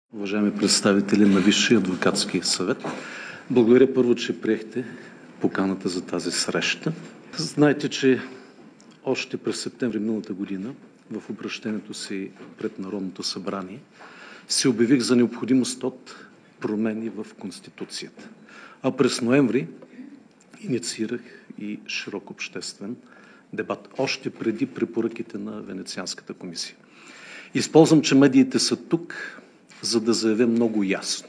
Уважаеми представители на Висшия адвокатски съвет, благодаря първо, че приехте поканата за тази среща. Знаете, че още през септември миналата година в обръщението си пред Народното събрание се обявих за необходимост от промени в Конституцията. А през ноември инициирах и широк обществен дебат, още преди препоръките на Венецианската комисия. Използвам, че медиите са тук, за да заявя много ясно,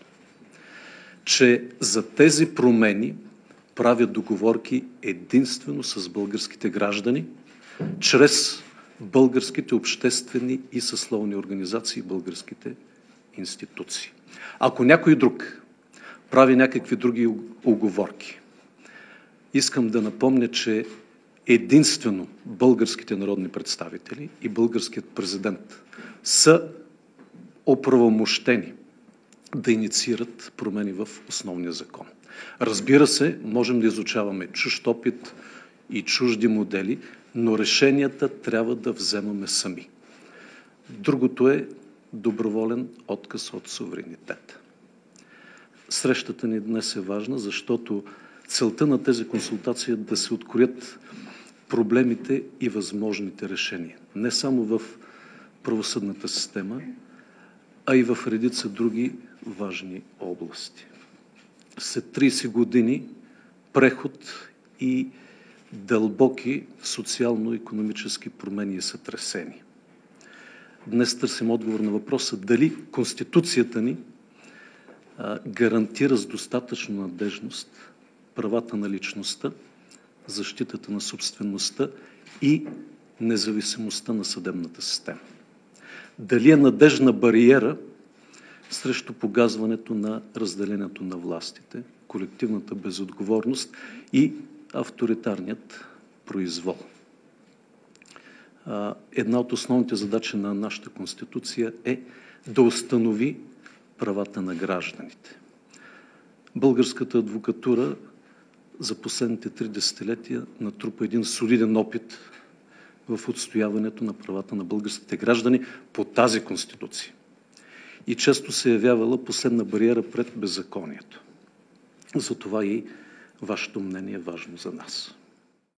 че за тези промени правя договорки единствено с българските граждани, чрез българските обществени и съсловни организации и българските институции. Ако някой друг прави някакви други уговорки, искам да напомня, че единствено българските народни представители и българският президент са оправомощени да инициират промени в основния закон. Разбира се, можем да изучаваме чужд опит и чужди модели, но решенията трябва да вземаме сами. Другото е доброволен отказ от суверенитет. Срещата ни днес е важна, защото целта на тези консултации е да се откроят проблемите и възможните решения. Не само в правосъдната система, а и в редица други важни области. След 30 години преход и дълбоки социално-икономически промени и сътресения. Днес търсим отговор на въпроса дали Конституцията ни гарантира с достатъчно надежност правата на личността, защитата на собствеността и независимостта на съдебната система. Дали е надеждна бариера срещу погазването на разделението на властите, колективната безотговорност и авторитарният произвол. Една от основните задачи на нашата Конституция е да установи правата на гражданите. Българската адвокатура за последните 3 десетилетия натрупа един солиден опит в отстояването на правата на българските граждани по тази Конституция. И често се е явявала последна бариера пред беззаконието. Затова и вашето мнение е важно за нас.